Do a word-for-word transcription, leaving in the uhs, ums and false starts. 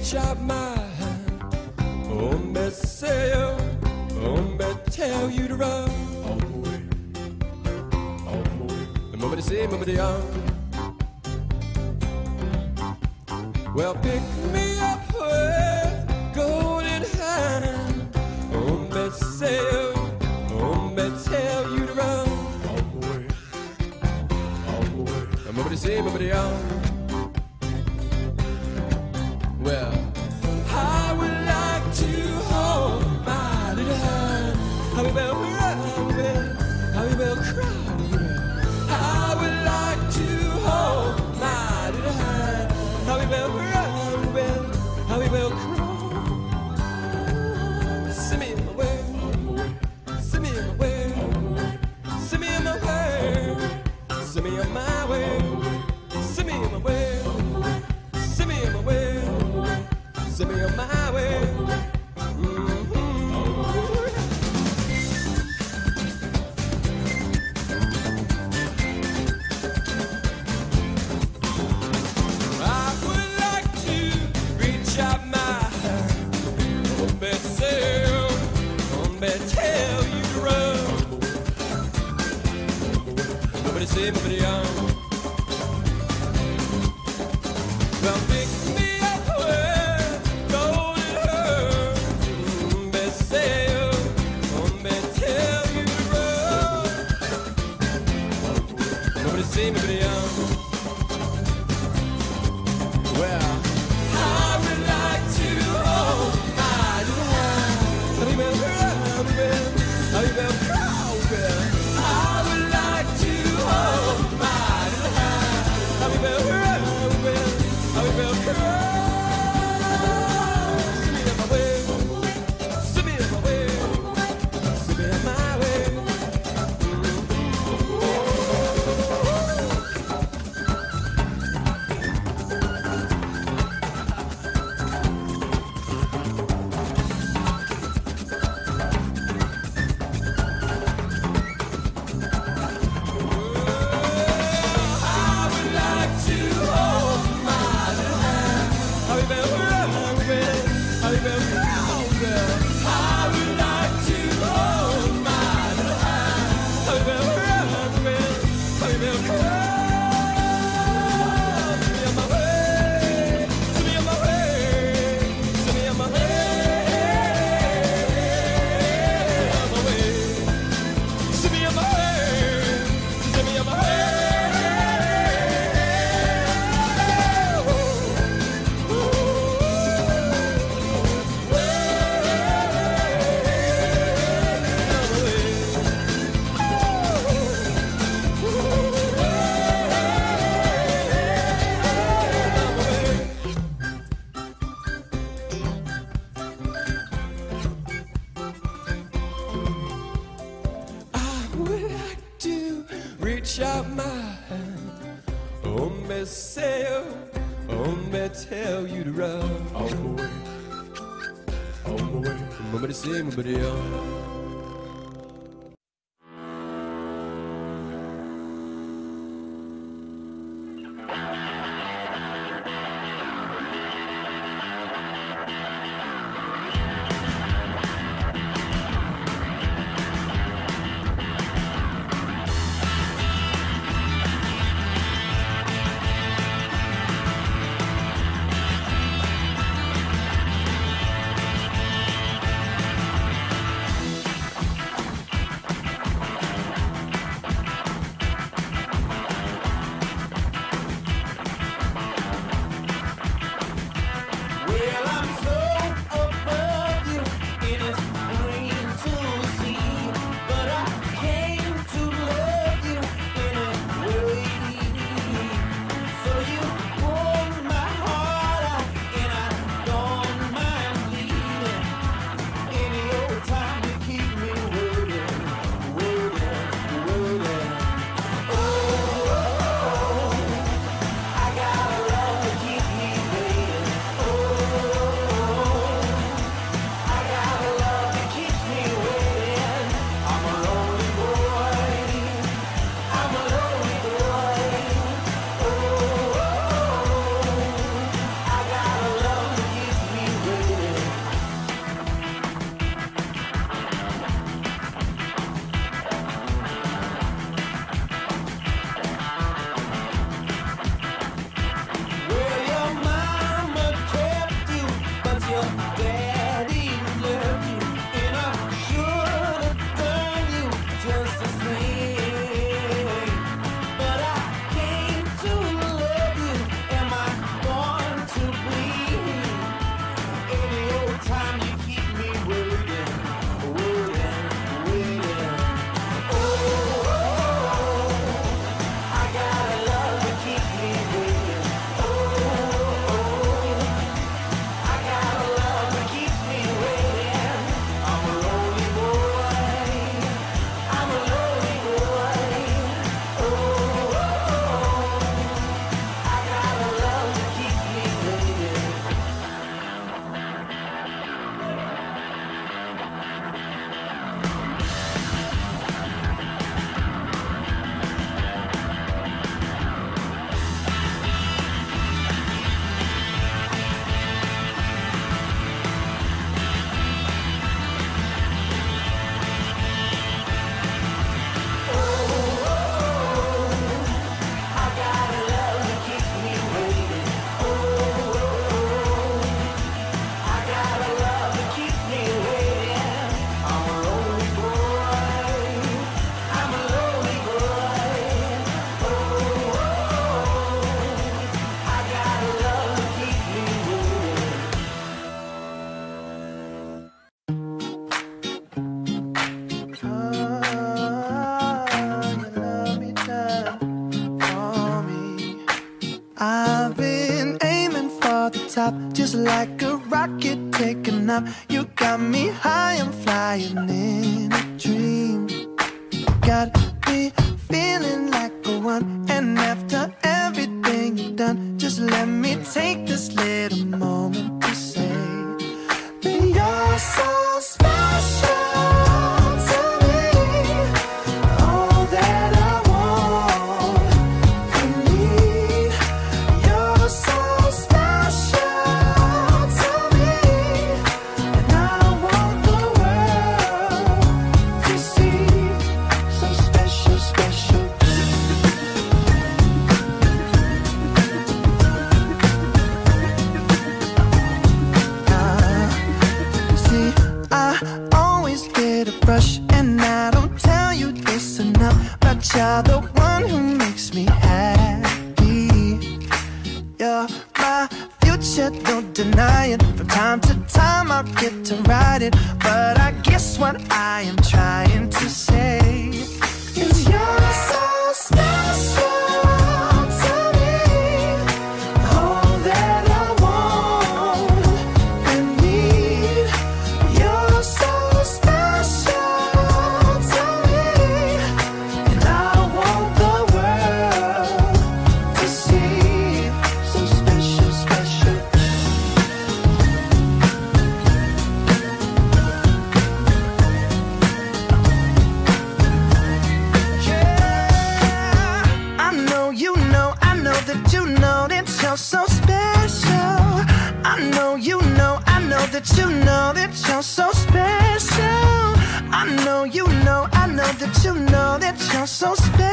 reach out my hand. Oh, me say you, oh, me tell you to run. All the way, all the way. The moment they say, moment they are. Well, pick me up with golden hand. Oh, me say you, oh, me tell you to run. All the way, all the way. The moment they say, moment they are. Well, I would like to hold my little hand. I will cry, I will cry. I would like to hold my little hand. I will cry, I will cry. Send me my way, send me my way, send me my way, send me on my way, send me my way, send me my way. Send me on my way. Mm-hmm. I would like to reach out my hand. Oh, me say, oh, me tell you to run. Nobody say, nobody on. Well, pick me up with golden hair. Me say, oh, me tell you to run. Nobody say, nobody on. Well, I would like to hold my little hand. I will cry, I will cry. I would like to hold my little hand. I will cry, I will cry. Send me on my way, send me on my way, send me on my way. Reach out my hand. Oh, me say, oh, me tell you to run. All the way, all the way. Nobody say, nobody else. top, just like a rocket taking off. You got me high, I'm flying in a dream. Got me feeling like a one, and after everything you've done, just let me take this little moment to say that you're so special. You're the one who makes me happy. You're my future, don't deny it. From time to time I'll get to ride it, but I guess what I am trying to say is you're so special. So special. I know you know, I know that you know that you're so special. I know you know, I know that you know that you're so special.